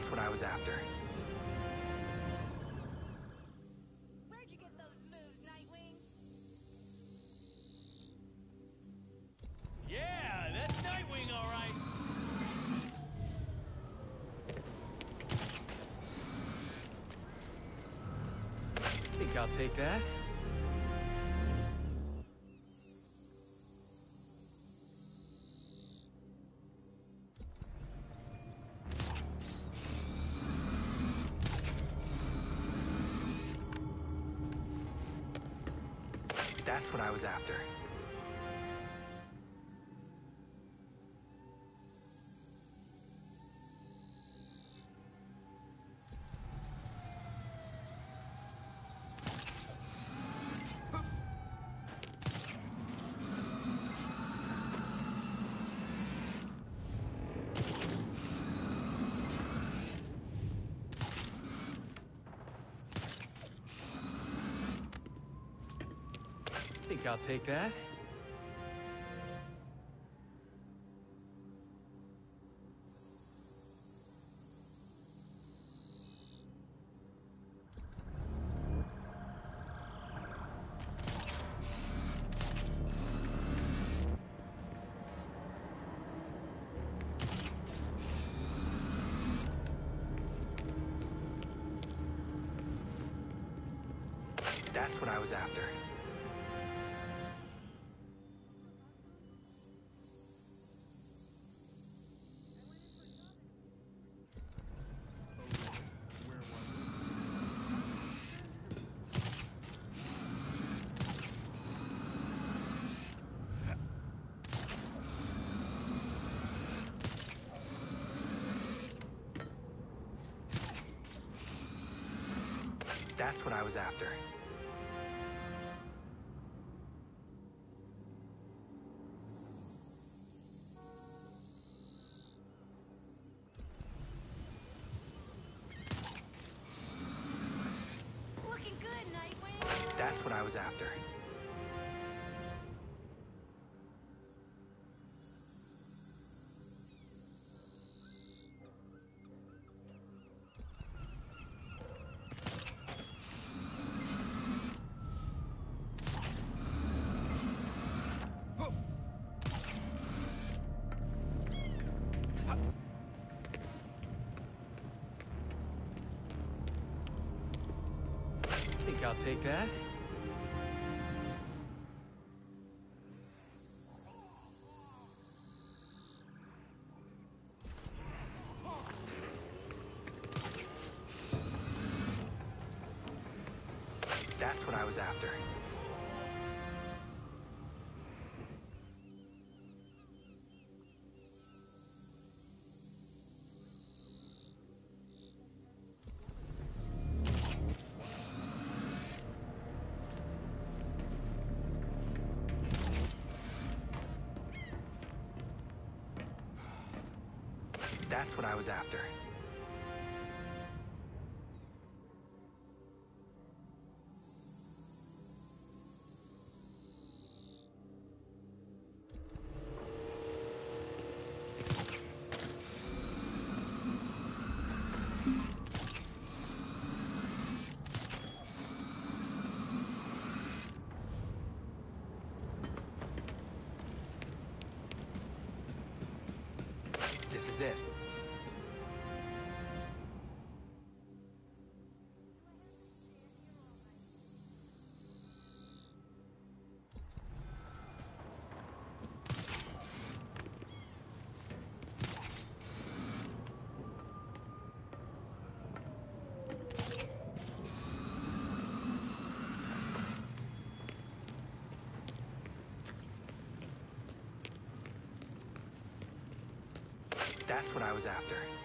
That's what I was after. Where'd you get those moves, Nightwing? Yeah, that's Nightwing, all right. Think I'll take that. That's what I was after. Think I'll take that. That's what I was after. That's what I was after. Looking good, Nightwing. That's what I was after. Think I'll take that. That's what I was after. That's what I was after. This is it. That's what I was after.